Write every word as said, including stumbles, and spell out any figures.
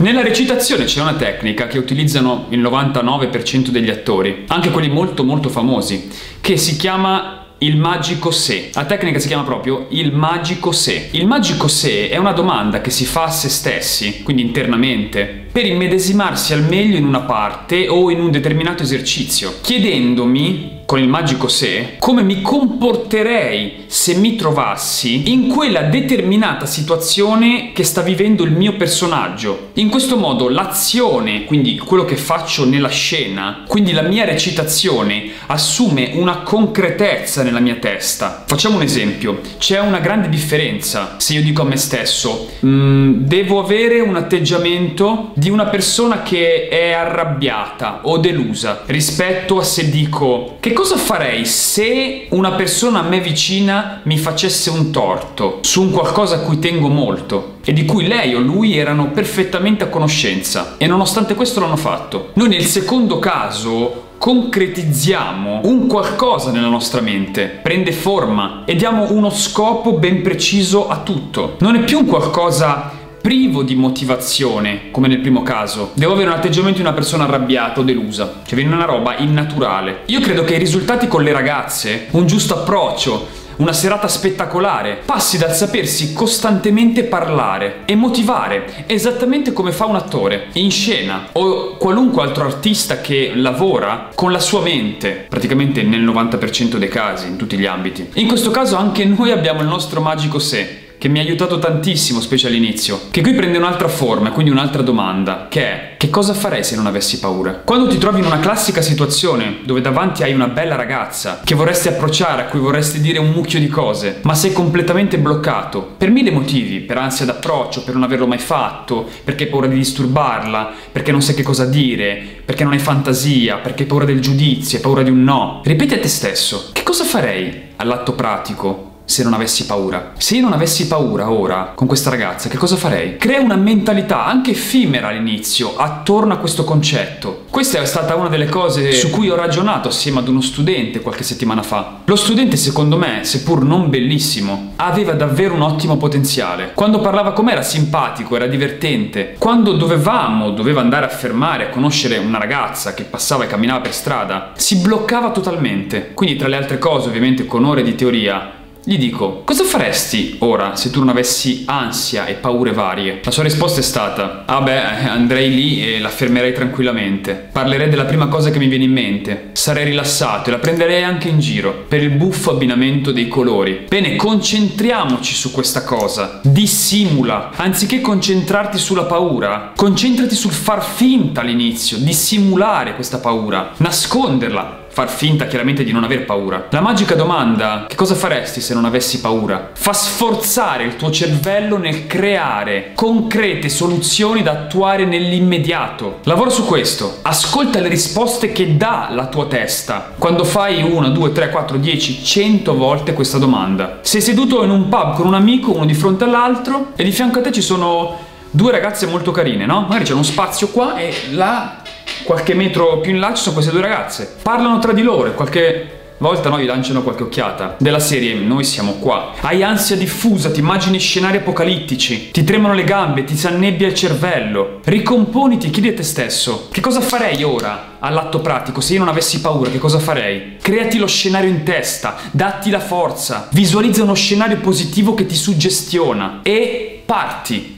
Nella recitazione c'è una tecnica che utilizzano il novantanove per cento degli attori, anche quelli molto molto famosi, che si chiama il magico se. La tecnica si chiama proprio il magico se. Il magico se è una domanda che si fa a se stessi, quindi internamente, per immedesimarsi al meglio in una parte o in un determinato esercizio, chiedendomi, con il magico se, come mi comporterei se mi trovassi in quella determinata situazione che sta vivendo il mio personaggio. In questo modo l'azione, quindi quello che faccio nella scena, quindi la mia recitazione, assume una concretezza nella mia testa. Facciamo un esempio. C'è una grande differenza se io dico a me stesso devo avere un atteggiamento di una persona che è arrabbiata o delusa, rispetto a se dico che cosa farei se una persona a me vicina mi facesse un torto su un qualcosa a cui tengo molto e di cui lei o lui erano perfettamente a conoscenza e nonostante questo l'hanno fatto. Noi nel secondo caso concretizziamo un qualcosa nella nostra mente, prende forma e diamo uno scopo ben preciso a tutto. Non è più un qualcosa privo di motivazione, come nel primo caso. Devo avere un atteggiamento di una persona arrabbiata o delusa, cioè viene una roba innaturale. Io credo che i risultati con le ragazze, un giusto approccio, una serata spettacolare, passi dal sapersi costantemente parlare e motivare, esattamente come fa un attore in scena o qualunque altro artista che lavora con la sua mente, praticamente nel novanta per cento dei casi, in tutti gli ambiti. In questo caso anche noi abbiamo il nostro magico se, che mi ha aiutato tantissimo, specie all'inizio, che qui prende un'altra forma, quindi un'altra domanda, che è: che cosa farei se non avessi paura? Quando ti trovi in una classica situazione dove davanti hai una bella ragazza che vorresti approcciare, a cui vorresti dire un mucchio di cose, ma sei completamente bloccato per mille motivi, per ansia d'approccio, per non averlo mai fatto, perché hai paura di disturbarla, perché non sai che cosa dire, perché non hai fantasia, perché hai paura del giudizio, hai paura di un no. Ripeti a te stesso: che cosa farei all'atto pratico se non avessi paura? Se io non avessi paura ora con questa ragazza, che cosa farei? Crea una mentalità anche effimera all'inizio attorno a questo concetto. Questa è stata una delle cose su cui ho ragionato assieme ad uno studente qualche settimana fa. Lo studente, secondo me, seppur non bellissimo, aveva davvero un ottimo potenziale. Quando parlava con me era simpatico, era divertente. Quando dovevamo, doveva andare a fermare, a conoscere una ragazza che passava e camminava per strada, si bloccava totalmente. Quindi, tra le altre cose, ovviamente con ore di teoria, gli dico: cosa faresti ora se tu non avessi ansia e paure varie? La sua risposta è stata: ah beh, andrei lì e la fermerei tranquillamente, parlerei della prima cosa che mi viene in mente, sarei rilassato e la prenderei anche in giro per il buffo abbinamento dei colori. Bene, concentriamoci su questa cosa, dissimula, anziché concentrarti sulla paura, concentrati sul far finta all'inizio, dissimulare questa paura, nasconderla, far finta chiaramente di non aver paura. La magica domanda: che cosa faresti se non avessi paura? Fa sforzare il tuo cervello nel creare concrete soluzioni da attuare nell'immediato. Lavora su questo, ascolta le risposte che dà la tua testa quando fai una, due, tre, quattro, dieci, cento volte questa domanda. Sei seduto in un pub con un amico, uno di fronte all'altro, e di fianco a te ci sono due ragazze molto carine, no? Magari c'è uno spazio qua e là, qualche metro più in là, ci sono queste due ragazze. Parlano tra di loro e qualche volta no, gli lanciano qualche occhiata della serie: noi siamo qua. Hai ansia diffusa, ti immagini scenari apocalittici, ti tremano le gambe, ti si annebbia il cervello. Ricomponiti, chiedi a te stesso: che cosa farei ora all'atto pratico se io non avessi paura? Che cosa farei? Creati lo scenario in testa, datti la forza, visualizza uno scenario positivo che ti suggestiona e parti.